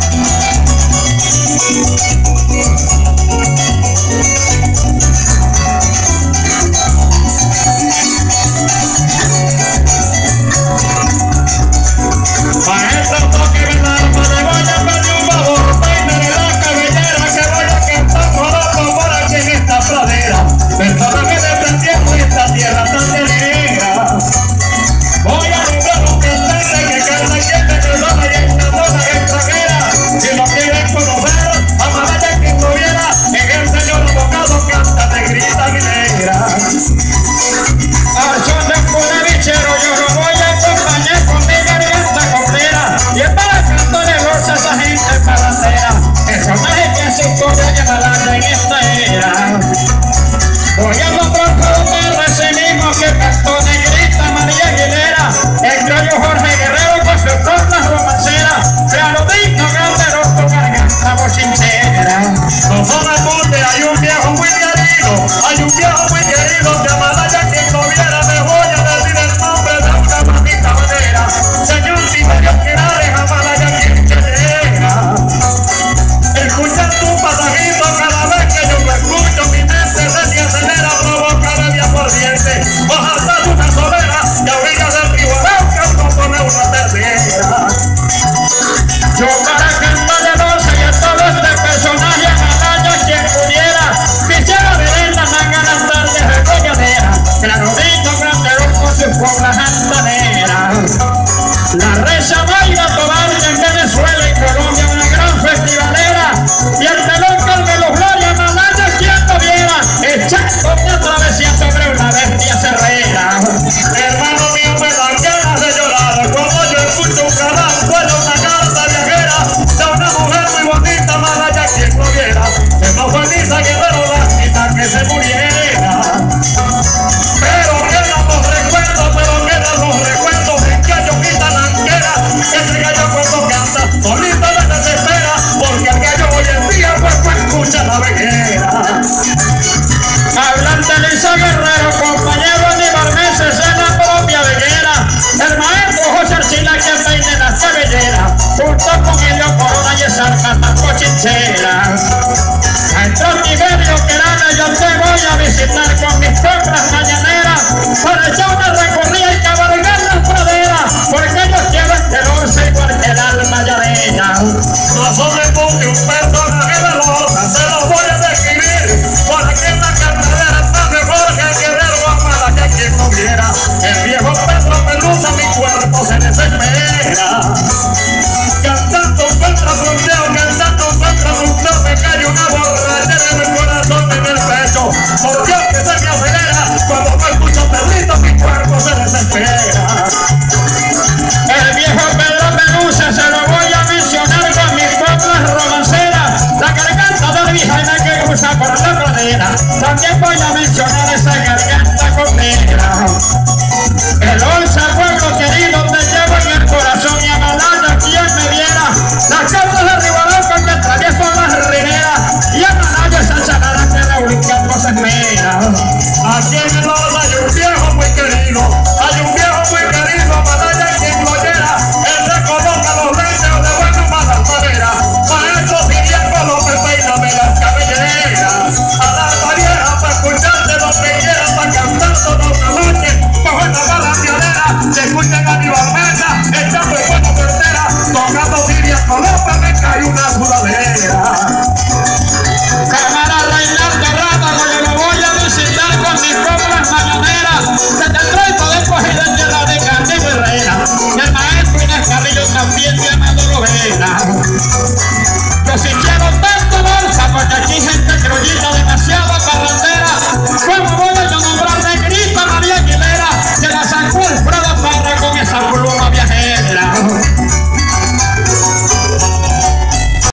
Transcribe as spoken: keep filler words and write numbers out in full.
Al Trotiverio Querana yo te voy a visitar con mis compras mañaneras para echar una recorrida y cabalgar las praderas, porque yo quiero enterarse igual que el alma llareña. No sobreponte un personaje de losa, se lo voy a describir, porque en la carretera está mejor que el guerrero amada que quien no viera. El viejo Pedro Pelusa mi cuerpo se desespera. Cantando contra fronteo, cantando contra fronteo, me cae una borrachera en el corazón, en el pecho. Por Dios que se me acelera, cuando me escucho Pedrito mi cuerpo se desespera. El viejo Pedro Pelusa se lo voy a mencionar con mis coplas romanceras, la garganta de Vijaina que cruza por la pradera. También voy a mencionar esa garganta copera. El once pueblo querido te llevo en el corazón y Amalaya quien me viera. Las cartas de Ribarauca que atravieso las riberas y Amalaya esa chanada que la única cosa espera. Aquí en el Osa hay un viejo muy querido, hay un viejo muy querido, Amalaya quien lo oyera. Él se coloca los deseos de buena mala manera, maestro Siriaco López peíname las cabelleras. A la vieja para escucharte lo que quieras, para cantar toda una noche bajo esta bala pionera. Se escuchan a mi barbeta echando el buena tercera, tocando Siriaco López me cae una sudadera.